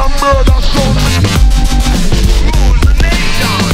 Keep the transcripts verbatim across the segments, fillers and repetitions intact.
and murder son. Who's the nation?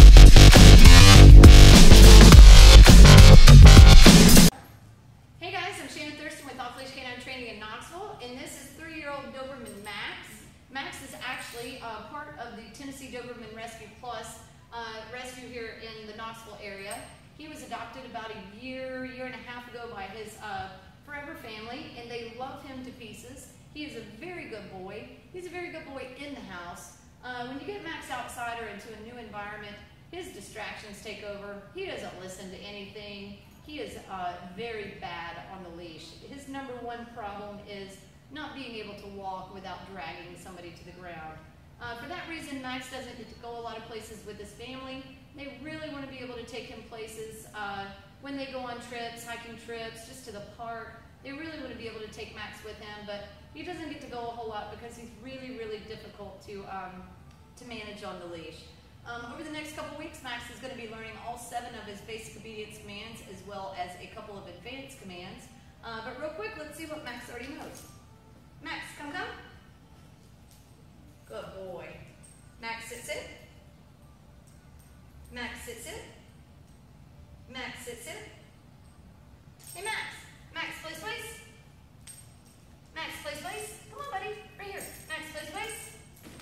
Hey guys, I'm Shannon Thurston with Off Leash Canine Training in Knoxville, and this is three-year-old Doberman Max. Max is actually uh, part of the Tennessee Doberman Rescue Plus uh, rescue here in the Knoxville area. He was adopted about a year, year and a half ago by his uh, forever family, and they love him to pieces. He is a very good boy. He's a very good boy in the house. Uh, when you get Max outside or into a new environment, his distractions take over. He doesn't listen to anything. He is uh, very bad on the leash. His number one problem is not being able to walk without dragging somebody to the ground. Uh, for that reason, Max doesn't get to go a lot of places with his family. They really want to be able to take him places uh, when they go on trips, hiking trips, just to the park. They really want to be able to take Max with him, but he doesn't get to go a whole lot because he's really, really difficult to, um, to manage on the leash. Um, over the next couple weeks, Max is going to be learning all seven of his basic obedience commands as well as a couple of advanced commands. Uh, but real quick, let's see what Max already knows. Max, come, come. Good boy. Max, sit, sit. Max, sit, sit. Max, sit, sit. Hey, Max. Max, place, place. Max, place, place. Come on, buddy. Right here. Max, place, place.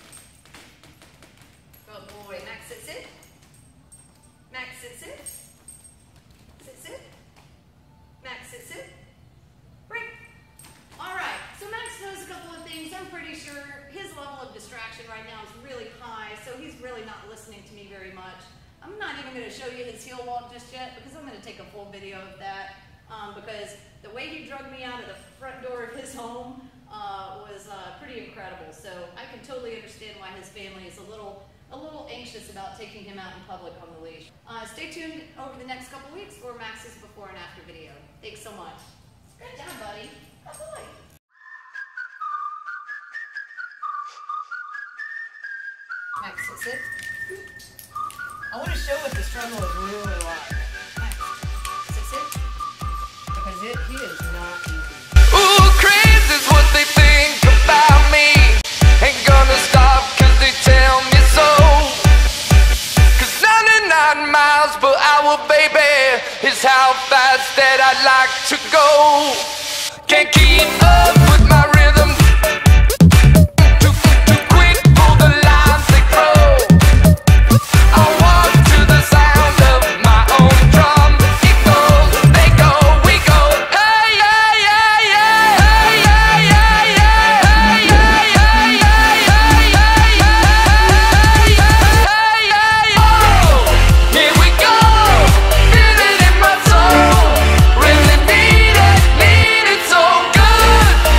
Good boy. Max, sit, sit. Max, sit, sit. Sit, sit. Max, sit, sit. Break. All right. So Max knows a couple of things. I'm pretty sure his level of distraction right now is really high, so he's really not listening to me very much. I'm not even going to show you his heel walk just yet because I'm going to take a full video of that um, because the way he drugged me out of the front door of his home uh, was uh, pretty incredible. So I can totally understand why his family is a little a little anxious about taking him out in public on the leash. Uh, stay tuned over the next couple weeks for Max's before and after video. Thanks so much. Good job, buddy. Good boy. Max, sit, sit. I want to show what the struggle is really like. Max, sit, sit. Because it, he is not easy. Ooh, crazy's what they think about me. Ain't gonna stop cause they tell me so. Cause ninety-nine miles per hour, baby, is how fast that I'd like to go. Can't keep up with my rhythm. Too, too quick for the lines they throw. I walk to the sound of my own drum. It goes, they go, we go. Hey, yeah, yeah, yeah. Hey, yeah, yeah, yeah. Hey, yeah, yeah, yeah. Hey, yeah, yeah, yeah. Hey, yeah, yeah. Oh, here we go. Feel it in my soul. Really need it, need it so good.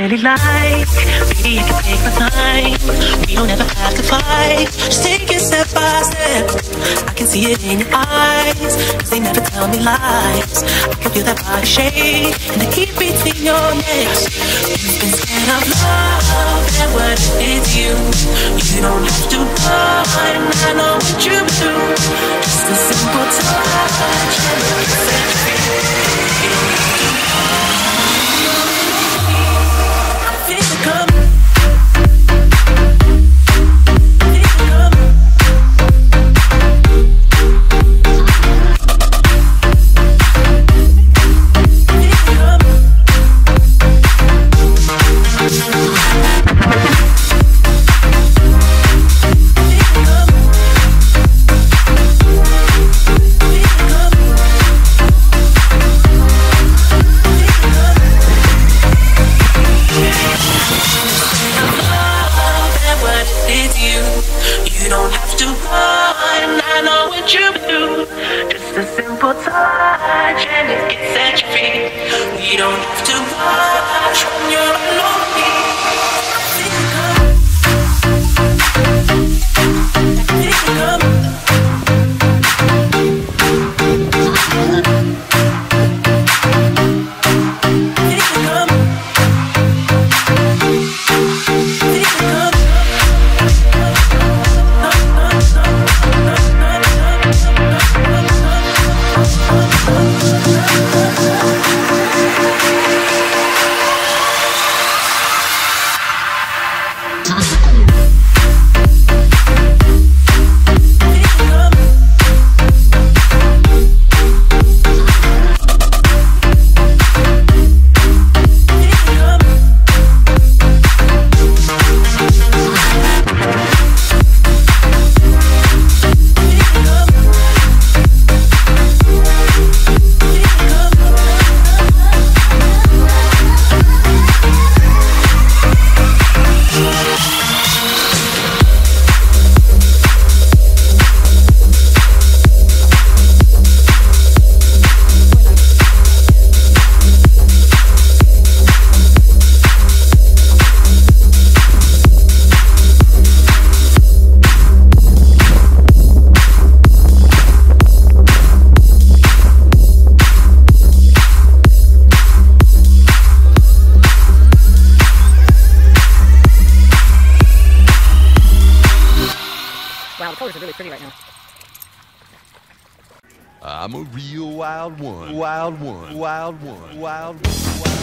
really like. Baby, I can take my time. We don't ever have to fight. Just take it step by step. I can see it in your eyes, cause they never tell me lies. I can feel that body shake and the heat between your legs. You've been scared of love and what it did to you. You don't have to run, I know what you do. Just a simple touch and it can set you free. You don't have to run. I feel it coming. I'm a real wild one, wild one, wild one, wild one, wild one.